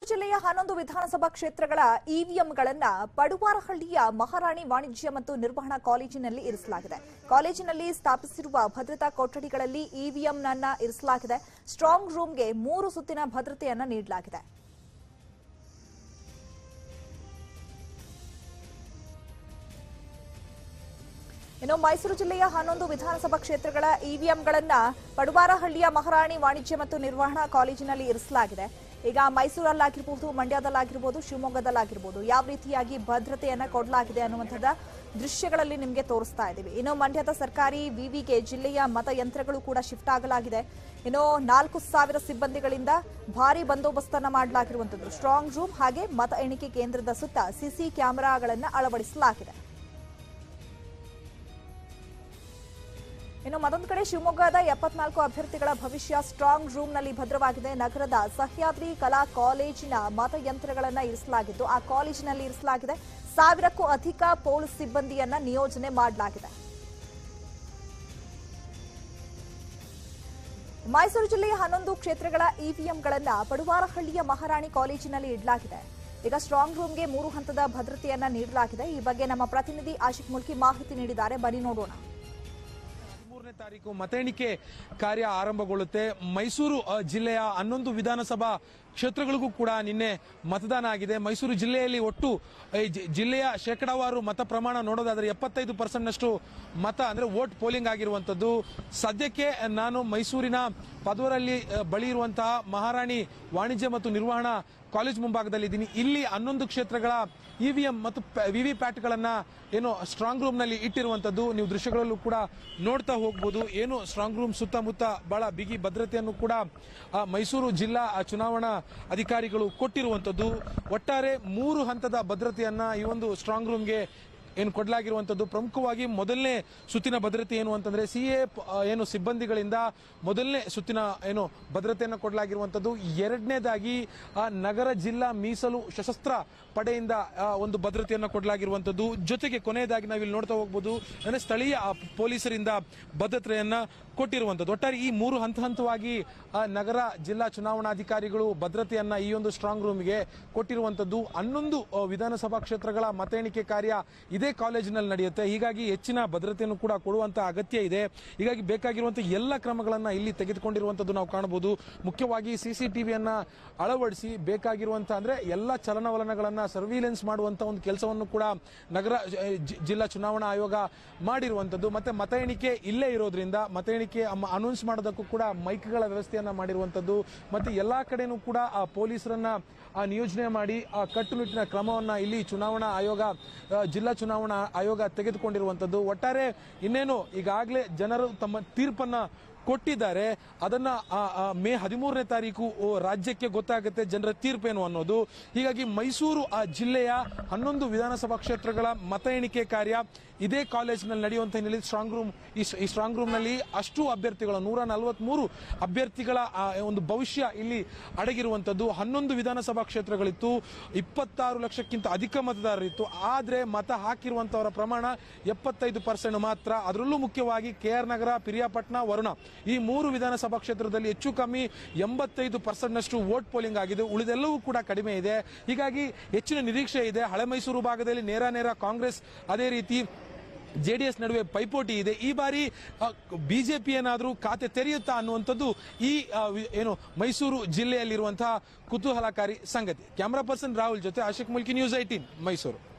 ಜಿಲ್ಲೆಯ 11 ವಿಧಾನಸಭಾ ಕ್ಷೇತ್ರಗಳ ಇವಿಎಂಗಳನ್ನು ಪಡುವಾರಹಳ್ಳಿಯ ಮಹಾರಾಣಿ ವಾಣಿಜ್ಯ ಮತ್ತು ನಿರ್ವಹಣಾ ಕಾಲೇಜಿನಲ್ಲಿ ಇರಿಸಲಾಗಿದೆ. ಕಾಲೇಜಿನಲ್ಲಿ ಸ್ಥಾಪಿಸಿರುವ ಭದ್ರತಾ ಕೊಠಡಿಗಳಲ್ಲಿ ಇವಿಎಂನನ್ನು ಇರಿಸಲಾಗಿದೆ. ಸ್ಟ್ರಾಂಗ್ ರೂಮ್ಗೆ 3 ಸುತ್ತಿನ ಭದ್ರತೆಯನ್ನು ನೀಡಲಾಗಿದೆ. ಇನ್ನು ಮೈಸೂರು ಜಿಲ್ಲೆಯ 11 ವಿಧಾನಸಭಾ ಕ್ಷೇತ್ರಗಳ ಇವಿಎಂಗಳನ್ನು ಪಡುವಾರಹಳ್ಳಿಯ ಮಹಾರಾಣಿ ವಾಣಿಜ್ಯ ಮತ್ತು ನಿರ್ವಹಣಾ ಕಾಲೇಜಿನಲ್ಲಿ ಇರಿಸಲಾಗಿದೆ. ಈಗ ಮೈಸೂರಲ್ಲಾಗಿರಬಹುದು, ಮಂಡ್ಯದಲ್ಲಾಗಿರಬಹುದು, ಶಿವಮೊಗ್ಗದಲ್ಲಾಗಿರಬಹುದು ಯಾವ ರೀತಿಯಾಗಿ ಭದ್ರತೆಯನ್ನು ಕೊಡಲಾಗಿದೆ ಅನ್ನುವಂಥದ್ದು ದೃಶ್ಯಗಳಲ್ಲಿ ನಿಮಗೆ ತೋರಿಸ್ತಾ ಇದ್ದೀವಿ. ಇನ್ನು ಮಂಡ್ಯದ ಸರ್ಕಾರಿ ವಿವಿಗೆ ಜಿಲ್ಲೆಯ ಮತಯಂತ್ರಗಳು ಕೂಡ ಶಿಫ್ಟ್ ಆಗಲಾಗಿದೆ. ಇನ್ನು 4,000 ಸಿಬ್ಬಂದಿಗಳಿಂದ ಭಾರಿ ಬಂದೋಬಸ್ತನ್ನು ಮಾಡಲಾಗಿರುವಂಥದ್ದು. ಸ್ಟ್ರಾಂಗ್ ರೂಮ್ ಹಾಗೆ ಮತ ಎಣಿಕೆ ಕೇಂದ್ರದ ಸುತ್ತ ಸಿಸಿ ಕ್ಯಾಮೆರಾಗಳನ್ನು ಅಳವಡಿಸಲಾಗಿದೆ. ಇನ್ನು ಮತ್ತೊಂದು ಕಡೆ ಶಿವಮೊಗ್ಗದ 74 ಅಭ್ಯರ್ಥಿಗಳ ಭವಿಷ್ಯ ಸ್ಟ್ರಾಂಗ್ ರೂಮ್ನಲ್ಲಿ ಭದ್ರವಾಗಿದೆ. ನಗರದ ಸಹ್ಯಾದ್ರಿ ಕಲಾ ಕಾಲೇಜಿನ ಮತಯಂತ್ರಗಳನ್ನು ಇರಿಸಲಾಗಿದ್ದು ಆ ಕಾಲೇಜಿನಲ್ಲಿ ಇರಿಸಲಾಗಿದೆ. 1000ಕ್ಕೂ ಅಧಿಕ ಪೊಲೀಸ್ ಸಿಬ್ಬಂದಿಯನ್ನ ನಿಯೋಜನೆ ಮಾಡಲಾಗಿದೆ. ಮೈಸೂರು ಜಿಲ್ಲೆಯ 11 ಕ್ಷೇತ್ರಗಳ ಇವಿಎಂಗಳನ್ನು ಪಡುವಾರಹಳ್ಳಿಯ ಮಹಾರಾಣಿ ಕಾಲೇಜಿನಲ್ಲಿ ಇಡಲಾಗಿದೆ. ಈಗ ಸ್ಟ್ರಾಂಗ್ ರೂಮ್ಗೆ 3 ಹಂತದ ಭದ್ರತೆಯನ್ನ ನೀಡಲಾಗಿದೆ. ಈ ಬಗ್ಗೆ ನಮ್ಮ ಪ್ರತಿನಿಧಿ ಆಶಿಕ್ ಮುಲ್ಕಿ ಮಾಹಿತಿ ನೀಡಿದ್ದಾರೆ. ಬನ್ನಿ ನೋಡೋಣ. ತಾರೀಕು ಮತ ಎಣಿಕೆ ಕಾರ್ಯ ಆರಂಭಗೊಳ್ಳುತ್ತೆ. ಮೈಸೂರು ಜಿಲ್ಲೆಯ 11 ವಿಧಾನಸಭಾ ಕ್ಷೇತ್ರಗಳಿಗೂ ಕೂಡ ನಿನ್ನೆ ಮತದಾನ ಆಗಿದೆ. ಮೈಸೂರು ಜಿಲ್ಲೆಯಲ್ಲಿ ಒಟ್ಟು ಜಿಲ್ಲೆಯ ಶೇಕಡಾವಾರು ಮತ ಪ್ರಮಾಣ ನೋಡೋದಾದ್ರೆ 75% ಮತ ಅಂದ್ರೆ ವೋಟ್ ಪೋಲಿಂಗ್ ಆಗಿರುವಂತದ್ದು. ಸದ್ಯಕ್ಕೆ ನಾನು ಮೈಸೂರಿನ ಪದವರಲ್ಲಿ ಬಳಿ ಇರುವಂತಹ ಮಹಾರಾಣಿ ವಾಣಿಜ್ಯ ಮತ್ತು ನಿರ್ವಹಣಾ ಕಾಲೇಜ್ ಮುಂಭಾಗದಲ್ಲಿದ್ದೀನಿ. ಇಲ್ಲಿ 11 ಕ್ಷೇತ್ರಗಳ ಇವಿಎಂ ಮತ್ತು ವಿವಿ ಪ್ಯಾಟ್ಗಳನ್ನ ಏನು ಸ್ಟ್ರಾಂಗ್ ರೂಮ್ ನಲ್ಲಿ ಇಟ್ಟಿರುವಂತದ್ದು ನೀವು ದೃಶ್ಯಗಳಲ್ಲೂ ಕೂಡ ನೋಡ್ತಾ ಹೋಗಬಹುದು. ಏನು ಸ್ಟ್ರಾಂಗ್ ರೂಮ್ ಸುತ್ತಮುತ್ತ ಬಹಳ ಬಿಗಿ ಭದ್ರತೆಯನ್ನು ಕೂಡ ಮೈಸೂರು ಜಿಲ್ಲಾ ಚುನಾವಣಾ ಅಧಿಕಾರಿಗಳು ಕೊಟ್ಟಿರುವಂತದ್ದು. ಒಟ್ಟಾರೆ 3 ಹಂತದ ಭದ್ರತೆಯನ್ನ ಈ ಒಂದು ಸ್ಟ್ರಾಂಗ್ ರೂಮ್ಗೆ ಏನು ಕೊಡಲಾಗಿರುವಂತದ್ದು. ಪ್ರಮುಖವಾಗಿ ಮೊದಲನೇ ಸುತ್ತಿನ ಭದ್ರತೆ ಏನು ಅಂತಂದ್ರೆ ಸಿಎ ಏನು ಸಿಬ್ಬಂದಿಗಳಿಂದ ಮೊದಲನೇ ಸುತ್ತಿನ ಏನು ಭದ್ರತೆಯನ್ನು ಕೊಡಲಾಗಿರುವಂತದ್ದು. ಎರಡನೇದಾಗಿ ನಗರ ಜಿಲ್ಲಾ ಮೀಸಲು ಸಶಸ್ತ್ರ ಪಡೆಯಿಂದ ಒಂದು ಭದ್ರತೆಯನ್ನು ಕೊಡಲಾಗಿರುವಂತದ್ದು. ಜೊತೆಗೆ ಕೊನೆಯದಾಗಿ ನಾವಿಲ್ಲಿ ನೋಡ್ತಾ ಹೋಗಬಹುದು ಅಂದ್ರೆ ಸ್ಥಳೀಯ ಪೊಲೀಸರಿಂದ ಭದ್ರತೆಯನ್ನ ಕೊಟ್ಟಿರುವಂತದ್ದು. ಒಟ್ಟಾರೆ ಈ 3 ಹಂತವಾಗಿ ನಗರ ಜಿಲ್ಲಾ ಚುನಾವಣಾಧಿಕಾರಿಗಳು ಭದ್ರತೆಯನ್ನ ಈ ಒಂದು ಸ್ಟ್ರಾಂಗ್ ರೂಮ್ಗೆ ಕೊಟ್ಟಿರುವಂತದ್ದು. 11 ವಿಧಾನಸಭಾ ಕ್ಷೇತ್ರಗಳ ಮತ ಎಣಿಕೆ ಕಾರ್ಯ ಇದೇ ಕಾಲೇಜಿನಲ್ಲಿ ನಡೆಯುತ್ತೆ. ಹೀಗಾಗಿ ಹೆಚ್ಚಿನ ಭದ್ರತೆಯನ್ನು ಕೂಡ ಕೊಡುವಂತಹ ಅಗತ್ಯ ಇದೆ. ಹೀಗಾಗಿ ಬೇಕಾಗಿರುವಂತಹ ಎಲ್ಲ ಕ್ರಮಗಳನ್ನ ಇಲ್ಲಿ ತೆಗೆದುಕೊಂಡಿರುವಂತದ್ದು ನಾವು ಕಾಣಬಹುದು. ಮುಖ್ಯವಾಗಿ ಸಿಸಿಟಿವಿಯನ್ನ ಅಳವಡಿಸಿ ಬೇಕಾಗಿರುವಂತಹ ಅಂದ್ರೆ ಎಲ್ಲ ಚಲನವಲನಗಳನ್ನ ಸರ್ವಿಲೆನ್ಸ್ ಮಾಡುವಂತಹ ಒಂದು ಕೆಲಸವನ್ನು ಕೂಡ ನಗರ ಜಿಲ್ಲಾ ಚುನಾವಣಾ ಆಯೋಗ ಮಾಡಿರುವಂತದ್ದು. ಮತ್ತೆ ಮತ ಎಣಿಕೆ ಇಲ್ಲೇ ಇರೋದ್ರಿಂದ ಮತ ಎಣಿಕೆ ಅನೌನ್ಸ್ ಮಾಡೋದಕ್ಕೂ ಕೂಡ ಮೈಕ್ಗಳ ವ್ಯವಸ್ಥೆಯನ್ನ ಮಾಡಿರುವಂತದ್ದು. ಮತ್ತೆ ಎಲ್ಲಾ ಕಡೆನೂ ಕೂಡ ಪೊಲೀಸರನ್ನ ನಿಯೋಜನೆ ಮಾಡಿ ಕಟ್ಟುನಿಟ್ಟಿನ ಕ್ರಮವನ್ನ ಇಲ್ಲಿ ಚುನಾವಣಾ ಆಯೋಗ ಜಿಲ್ಲಾ ಚುನಾವಣಾ ಆಯೋಗ ತೆಗೆದುಕೊಂಡಿರುವಂತದ್ದು. ಒಟ್ಟಾರೆ ಇನ್ನೇನು ಈಗಾಗಲೇ ಜನರು ತಮ್ಮ ತೀರ್ಪನ್ನ ಕೊಟ್ಟಿದ್ದಾರೆ. ಅದನ್ನ ಮೇ 13ನೇ ತಾರೀಕು ರಾಜ್ಯಕ್ಕೆ ಗೊತ್ತಾಗುತ್ತೆ ಜನರ ತೀರ್ಪೇನು ಅನ್ನೋದು. ಹೀಗಾಗಿ ಮೈಸೂರು ಜಿಲ್ಲೆಯ 11 ವಿಧಾನಸಭಾ ಕ್ಷೇತ್ರಗಳ ಮತ ಎಣಿಕೆ ಕಾರ್ಯ ಇದೇ ಕಾಲೇಜಿನಲ್ಲಿ ನಡೆಯುವಂತ ಹಿನ್ನೆಲೆ ಈ ಸ್ಟ್ರಾಂಗ್ ರೂಮ್ ನಲ್ಲಿ ಅಷ್ಟು ಅಭ್ಯರ್ಥಿಗಳ 143 ಅಭ್ಯರ್ಥಿಗಳ ಒಂದು ಭವಿಷ್ಯ ಇಲ್ಲಿ ಅಡಗಿರುವಂತದ್ದು. 11 ವಿಧಾನಸಭಾ ಕ್ಷೇತ್ರಗಳಿತ್ತು. 26 ಲಕ್ಷಕ್ಕಿಂತ ಅಧಿಕ ಮತದಾರರಿತ್ತು. ಆದ್ರೆ ಮತ ಹಾಕಿರುವಂತವರ ಪ್ರಮಾಣ 75% ಮಾತ್ರ. ಅದರಲ್ಲೂ ಮುಖ್ಯವಾಗಿ ಕೆಆರ್ ನಗರ, ಪಿರಿಯಾಪಟ್ಟಣ, ವರುಣ ಈ 3 ವಿಧಾನಸಭಾ ಕ್ಷೇತ್ರದಲ್ಲಿ ಹೆಚ್ಚು ಕಮ್ಮಿ 85% ವೋಟ್ ಪೋಲಿಂಗ್ ಆಗಿದೆ. ಉಳಿದೆಲ್ಲವೂ ಕೂಡ ಕಡಿಮೆ ಇದೆ. ಹೀಗಾಗಿ ಹೆಚ್ಚಿನ ನಿರೀಕ್ಷೆ ಇದೆ. ಹಳೆ ಮೈಸೂರು ಭಾಗದಲ್ಲಿ ನೇರ ಕಾಂಗ್ರೆಸ್ ಅದೇ ರೀತಿ ಜೆಡಿಎಸ್ ನಡುವೆ ಪೈಪೋಟಿ ಇದೆ. ಈ ಬಾರಿ ಬಿಜೆಪಿ ಏನಾದರೂ ಖಾತೆ ತೆರೆಯುತ್ತಾ ಅನ್ನುವಂಥದ್ದು ಈ ಏನು ಮೈಸೂರು ಜಿಲ್ಲೆಯಲ್ಲಿರುವಂತಹ ಕುತೂಹಲಕಾರಿ ಸಂಗತಿ. ಕ್ಯಾಮರಾ ಪರ್ಸನ್ ರಾಹುಲ್ ಜೊತೆ ಆಶಿಕ್ ಮುಲ್ಕಿ, ನ್ಯೂಸ್ 18 ಮೈಸೂರು.